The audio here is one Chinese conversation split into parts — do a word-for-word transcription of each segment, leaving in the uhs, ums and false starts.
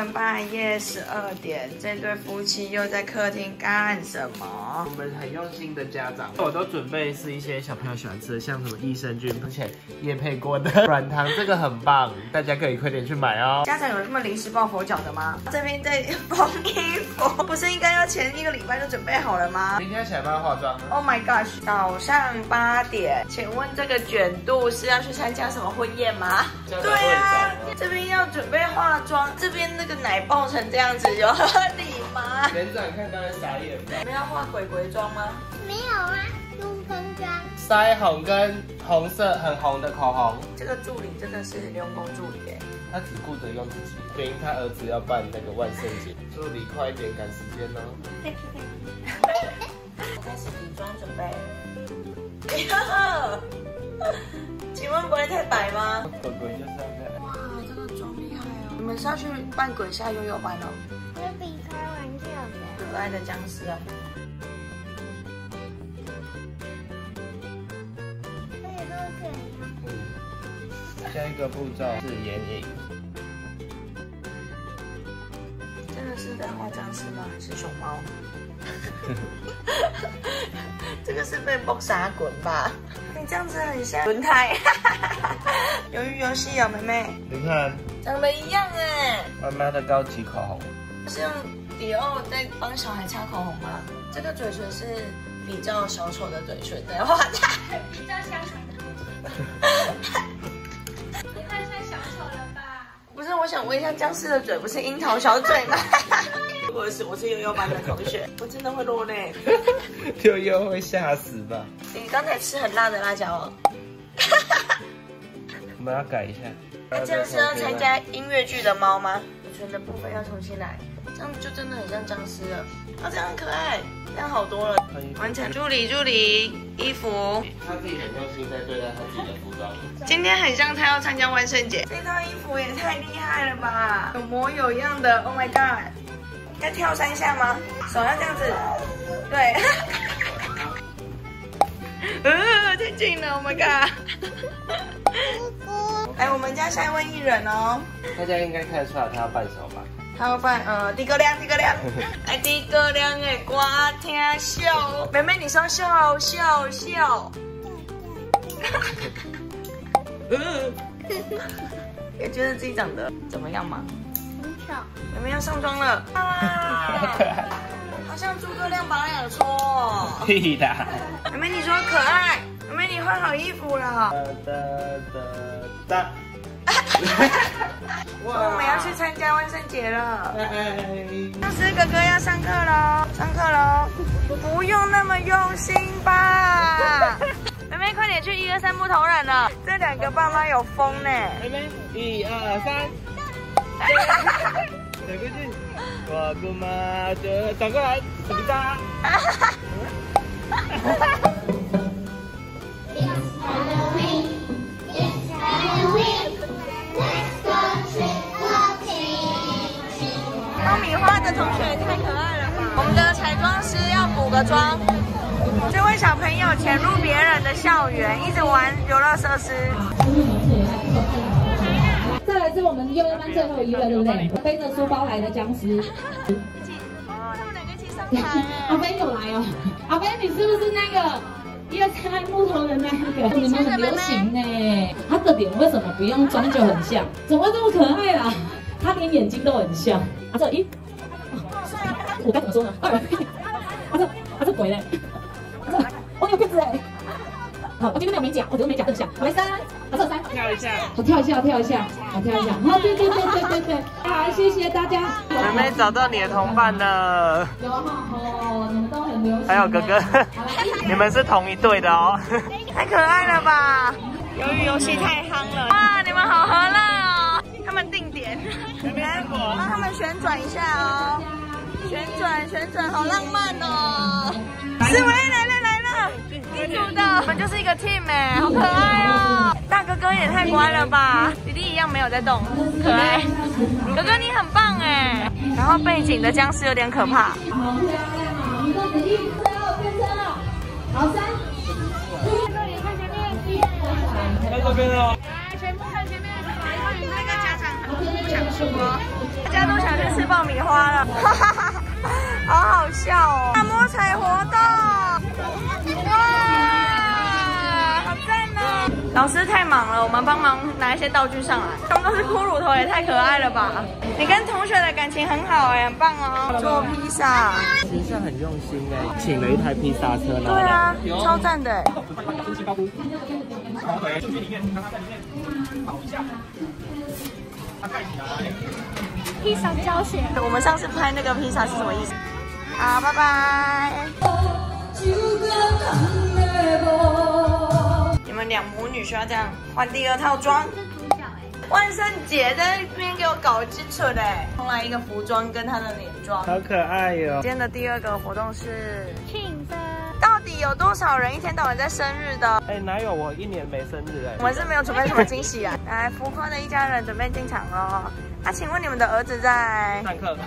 上半夜十二点，这对夫妻又在客厅干什么？ 我们很用心的家长，我都准备是一些小朋友喜欢吃的，像什么益生菌，之前业配过的软糖，这个很棒，大家可以快点去买哦。 家长有这么临时抱佛脚的吗？这边在缝衣服，不是应该要前一个礼拜就准备好了吗？ 明天起来帮他化妆。 Oh my gosh！ 早上八点，请问这个卷度是要去参加什么婚宴吗？对啊，这边要准备化妆，这边那个奶爆成这样子，有合理吗？ 园长看到会傻眼。 你们要化鬼鬼妆吗？ 没有啊，珠跟妆。 腮红跟红色很红的口红。 这个助理真的是用功助理耶。 他只顾着用自己，原因他儿子要办那个万圣节，助理快一点赶时间哦。 我开始底妆准备。请问不会太白吗？ 鬼鬼就是这样。 哇，这个妆厉害哦！你们是要去扮鬼下悠悠班哦？ 我比开玩笑的。 可爱的僵尸啊！ 这个都可以。 嗯，下一个步骤是眼影。 真的是在画僵尸吗？还是熊猫？这个是被崩沙滚吧？你这样子很像轮胎。鱿鱼游戏哦，妹妹。 你看， 长得一样哎。 妈妈的高级口红。 是用迪奥在帮小孩擦口红吗？这个嘴唇是比较小丑的嘴唇在画的。 比较小丑的。也太像小丑了吧？ 不是，我想问一下，僵尸的嘴不是樱桃小嘴吗？如果是我是悠悠班的同学，我真的会落泪。 悠悠会吓死吧？ 你刚才吃很辣的辣椒哦。 我们要改一下。 那这样是要参加音乐剧的猫吗？嘴唇的部分要重新来，这样就真的很像僵尸了。啊，这样很可爱，这样好多了。完成，助理助理，衣服。 他自己很用心在对待他自己的服装。 今天很像他要参加万圣节，这套衣服也太厉害了吧！有模有样的 ，Oh my god！ 要跳三下吗？手要这样子，对。呃，太近了 ，Oh my god！ 来，我们家下一位艺人哦。 大家应该看得出来他要扮什么吧？ 他要扮呃，诸葛亮，诸葛亮。哎，诸葛亮的歌听笑。妹妹，你说笑笑笑。也觉得自己长得怎么样吗？ 很丑。 妹妹要上妆了啊！好像诸葛亮保养搓哦。 屁的。 妹妹，你说可爱。妹妹，你换好衣服了。 哒哒哒。 我们要去参加万圣节了。僵尸哥哥要上课喽，上课喽！不用那么用心吧。妹妹，快点去一二三木头人了。这两个爸妈有风呢。 妹妹，一二三。转过去，我姑妈就转过来，比哒。爆米花的同学也太可爱了吧！我们的彩妆师要补个妆。这位小朋友潜入别人的校园，一直玩游乐设施。 再来是我们幼儿班最后一位，对不对？背着书包来的僵尸。 哦，他们两个一起上台。 阿飞有来哦，阿飞，你是不是那个一二三木头人那个？你们很流行呢。他的脸为什么不用妆就很像？怎么会这么可爱啦？他连眼睛都很像。啊这一，我该怎么说呢？二，啊这啊这鬼嘞？啊这，我有骗子哎！好，我今天没有美甲，我只有美甲更像。来三，啊这三，跳一下，我跳一下，跳一下，我跳一下。好，对对对对对对，好，谢谢大家。 妹妹找到你的同伴了。 有哈哦，你们都很流行。 还有哥哥，你们是同一队的哦。 太可爱了吧！鱿鱼游戏太夯了。哇，你们好和乐哦！他们定点，来帮他们旋转一下哦，旋转旋转，好浪漫哦！思维来了来了，一组的，我们就是一个 team 哎，好可爱哦！大哥哥也太乖了吧，弟弟一样没有在动，可爱。哥哥你很棒哎，然后背景的僵尸有点可怕。 好漂亮啊！你们仔细最后变身了，好三，这里看前面， 在这边哦。 来，全部看前面， 那个家长很不想说。 大家都想去吃爆米花了，哈哈哈，好好笑哦！大摸彩活动，哇，好赞哦！老师太忙了，我们帮忙拿一些道具上来。他们都是骷髅头，也太可爱了吧！你跟同学的感情很好哎，很棒哦。做披萨， 学校很用心哎，请了一台披萨车。 对啊，超赞的。 披萨教学。 我们上次拍那个披萨是什么意思？好，拜拜。你们两母女需要这样换第二套装。万圣节在那边给我搞基础的，重来一个服装跟她的脸妆， 好可爱哟、哦。 今天的第二个活动是庆生。 到底有多少人一天到晚在生日的？ 哎、欸，哪有我一年没生日哎？ 我们是没有准备什么惊喜啊。来，浮夸的一家人准备进场喽。那、啊、请问你们的儿子在上课？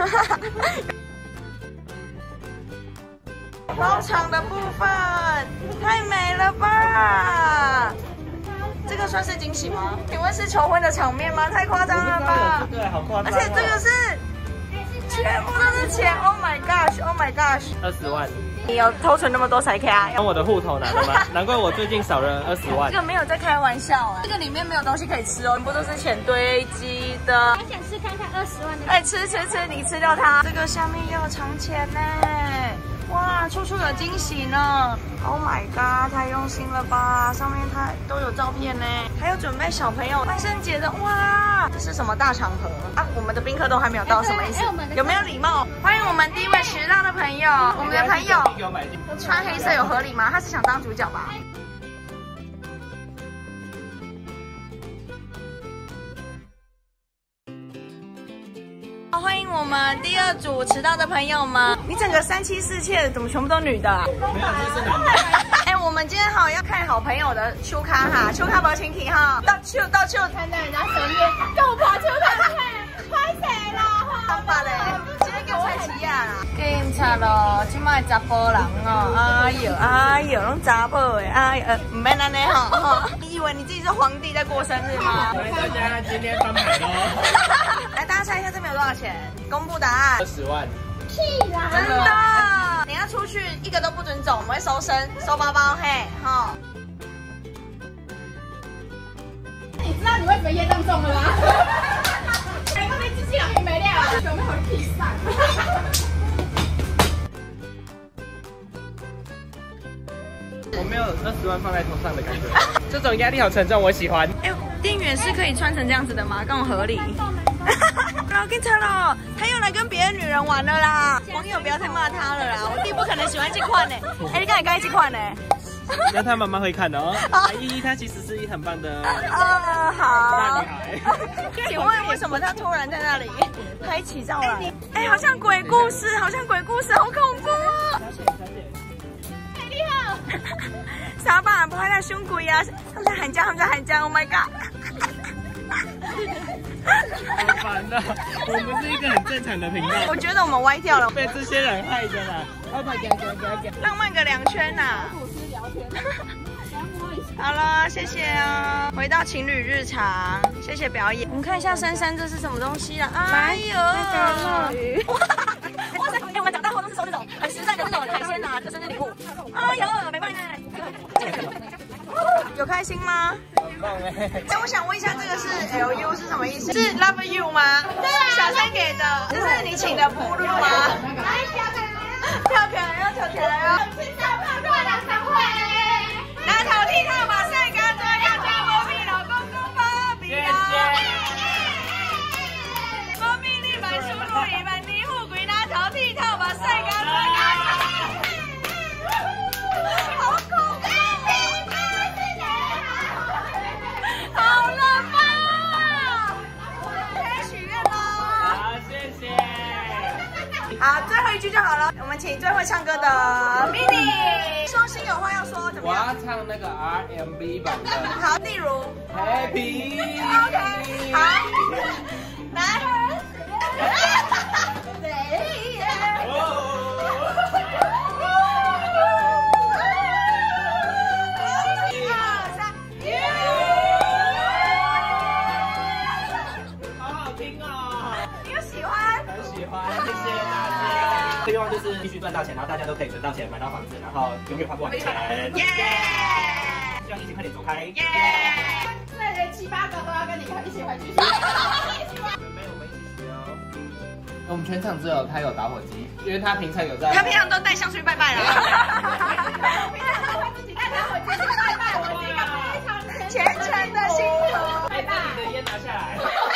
包场的部分太美了吧！这个算是惊喜吗？请问是求婚的场面吗？太夸张了吧！ 对，好夸张、哦。 而且这个是全部都是钱 ！Oh my gosh！Oh my gosh！ 二十万。 你有偷存那么多才可以啊？ 用我的户头拿的吗？难怪我最近少了二十万。 这个没有在开玩笑哎，这个里面没有东西可以吃哦，全部都是钱堆积的。 还想吃看看二十万的？ 哎，吃吃吃，你吃掉它。这个下面也有藏钱呢，哇，处处有惊喜呢。Oh my god， 太用心了吧！上面它都有照片呢，还有准备小朋友万圣节的，哇，这是什么大场合啊？我们的宾客都还没有到，什么意思？有没有礼貌？欢迎我们第一位迟到的朋友，我们的朋友穿黑色有合理吗？他是想当主角吧？欢迎我们第二组迟到的朋友们。你整个三妻四妾怎么全部都女的、啊？没有，这是男的。哎，我们今天好要看好朋友的秋卡哈，秋卡博请体哈，到秋到秋参加人家生日，跟我跑秋卡去，拍谁啦？好吧嘞，今天给我蔡奇亚啦。警察咯，今麦查甫人哦，哎呦哎呦，拢查甫的，哎呦，唔免安尼哈。你以为你自己是皇帝在过生日吗？ 所以大家今天翻牌喽。 来，大家猜一下这边有多少钱？公布答案。 二十万。 屁啦！ 真的，你要出去一个都不准走，我们会搜身、收包包，嘿，哈。 你知道你为什么业障重了吗？难怪那机器人也没料，有没有披萨？ 我没有二十万放在头上的感觉，这种压力好沉重，我喜欢。 哎、欸，店员是可以穿成这样子的吗？跟我合理。老警察了，他又来跟别的女人玩了啦！网友不要再骂他了啦，我弟不可能喜欢这款呢。哎、欸，你刚才该这款呢？ 那他妈妈会看的哦。阿依她其实是一很棒的啊，好大女孩。 请问为什么他突然在那里拍起照来？哎、欸，好像鬼故事，好像鬼故事，好恐怖哦！ 太厉害了！ 傻爸不害他凶鬼啊！他们在喊价，他们在喊价 ！Oh my god！ 好烦呐！我们不是一个很正常的频道。 我觉得我们歪掉了， 被这些人害的啦！ 浪漫个两圈呐、啊！好了，谢谢哦。回到情侣日常，谢谢表演。我们看一下珊珊这是什么东西啊？哎呦，乐鱼！哇塞！哎，我们长大后都是收这种很实在的那种海鲜呐，这生日礼物。哎呦，没办法。有开心吗？那我想问一下，这个是 L U 是什么意思？是 Love You 吗？对啊，小三给的。这是你请的铺路吗？来，跳起来哟，跳起来哟！青少胖快乐常会。拿头剃头把晒干，做要做无比老公公芭比啊！无比你万事如意，万年富贵，拿头剃头把晒干，做要。好恐怖！好了吧，可以许愿喽。 好，谢谢。 好，最后一句就好了。我们请最会唱歌的 Mini 说心有话要说，怎么样？ 我要唱那个 R and B 版的。 好，例如 Happy。 OK， 好，来。因为欢，谢谢大家。希望就是继续赚到钱，然后大家都可以存到钱，买到房子，然后永远花不完的钱。耶！希望疫情快点走开。耶！ 这人七八个都要跟你一起回去。 准备我们一起学哦。我们全场只有他有打火机，因为他平常有在。 他平常都带香去拜拜了。 自己带打火机去拜拜，我是一个非常虔诚的信徒。 拜拜，你的烟拿下来。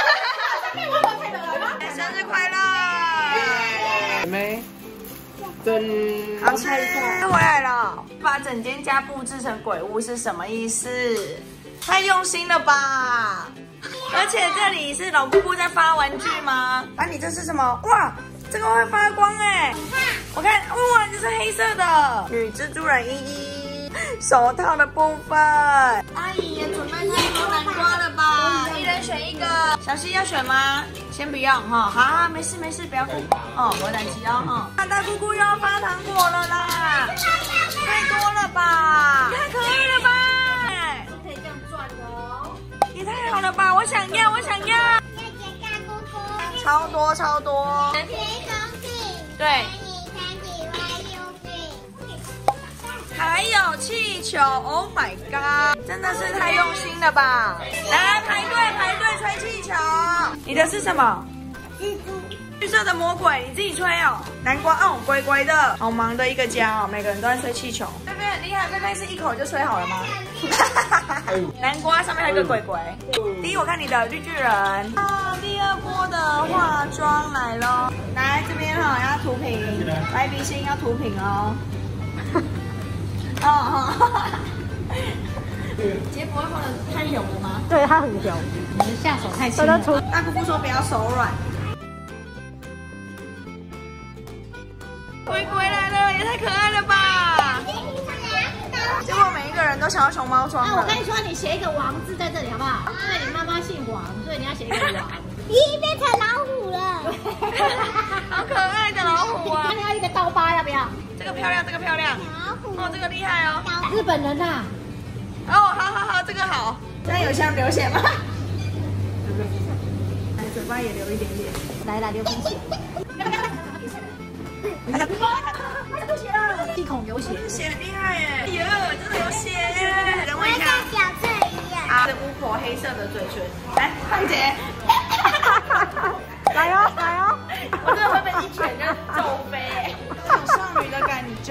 生日快乐！ 妹，真好吃，回来了。把整间家布置成鬼屋是什么意思？太用心了吧！而且这里是老姑姑在发玩具吗？啊，你这是什么？哇，这个会发光哎！我看，哇，这是黑色的女蜘蛛人依依手套的部分。阿姨也准备太多南瓜了吧？一人选一个。小西要选吗？先不要哈，好、啊，没事没事，不要哭哦，我来骑哦哈。那大姑姑又要发糖果了啦，太多了吧？太可爱了吧？ 可以这样转的哦。 也太好了吧！我想要，我想要。 谢谢大姑姑。 超多超多。 学东西。 对。还有气球 ，Oh my god！ 真的是太用心了吧！来排队排队吹气球。你的是什么？蜘蛛。绿色的魔鬼，你自己吹哦。南瓜哦，龟龟的，好忙的一个家哦，每个人都在吹气球。贝贝很厉害，贝贝是一口就吹好了吗？南瓜上面还有一个鬼鬼。第一，我看你的绿巨人。啊，第二波的化妆来咯。来这边哈、哦，要涂屏，白鼻星要涂屏哦。哦哦，结不会画的太油了吗？ 对，它很油，你的下手太轻了。 大姑姑说不要手软。龟龟来了，也太可爱了吧！结果每一个人都想要熊猫装了。 我跟你说，你写一个王字在这里好不好？因为你妈妈姓王，所以你要写一个王。咦，变成老虎了！ 好可爱的老虎啊！ 那你要一个刀疤，要不要？ 这个漂亮，这个漂亮。哦，这个厉害哦。 日本人呐。 哦，好好好，这个好。这样有像流血吗？嘴巴也流一点点。 来来，流鼻血。流血了，鼻孔流血。 血厉害耶！耶，真的有血耶！等我一下。 跟小翠一样。 啊，巫婆黑色的嘴唇。来，胖姐。 来哦，来哦！ 我真的会被一拳就揍飞，有少女的感觉。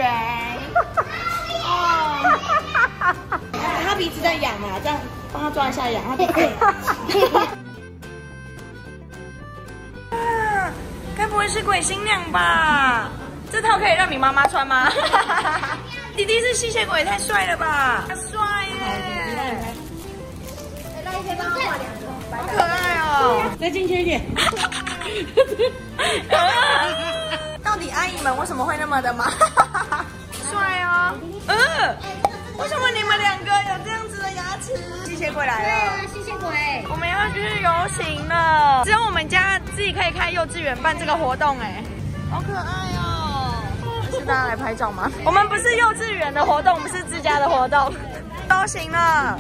哦，他鼻子在痒啊，这样帮他抓一下痒，他鼻子在痒。啊，该不会是鬼新娘吧？这套可以让你妈妈穿吗？弟弟是吸血鬼，太帅了吧！帅耶！ 那一天帮我画两个。 好可爱哦！ 再进去一点。 到底阿姨们为什么会那么的忙？帅哦！嗯，为什么你们两个有这样子的牙齿？吸血鬼来了！ 对啊，吸血鬼！ 我们要去游行了，只有我们家自己可以开幼稚园办这个活动，哎，好可爱哦！是大家来拍照吗？我们不是幼稚园的活动，我们是自家的活动。游行了。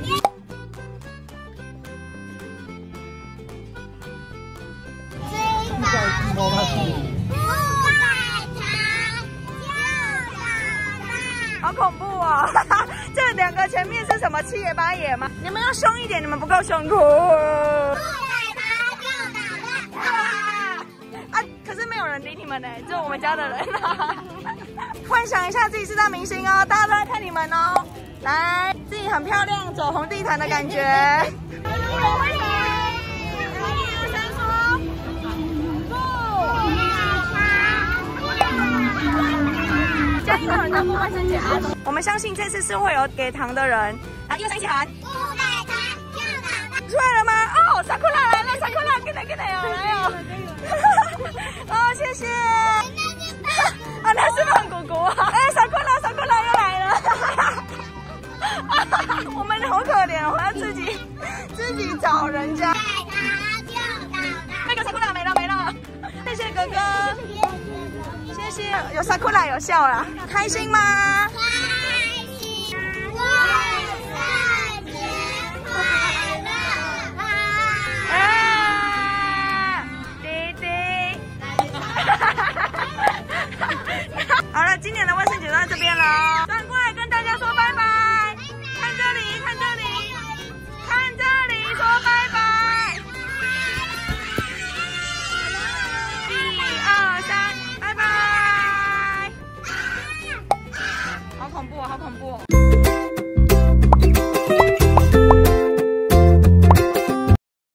好恐怖哦！这两个前面是什么七爷八爷吗？你们要凶一点，你们不够凶酷。啊！可是没有人理你们呢，只有我们家的人。幻想一下自己是大明星哦，大家都在看你们哦。来，自己很漂亮，走红地毯的感觉。家里有很多不万圣节啊！我们相信这次是会有给糖的人。来，一二三，一起喊！不给糖就打蛋。出来了吗？哦，萨库拉来了，萨库拉，跟来跟来哦，来哦！哦，谢谢。啊，那是胖姑姑。哎，萨库拉，萨库拉又来了。我们好可怜哦，要自己自己找人家。那个萨库拉没了没了，谢谢哥哥。谢谢，有萨库拉有笑了，开心吗？开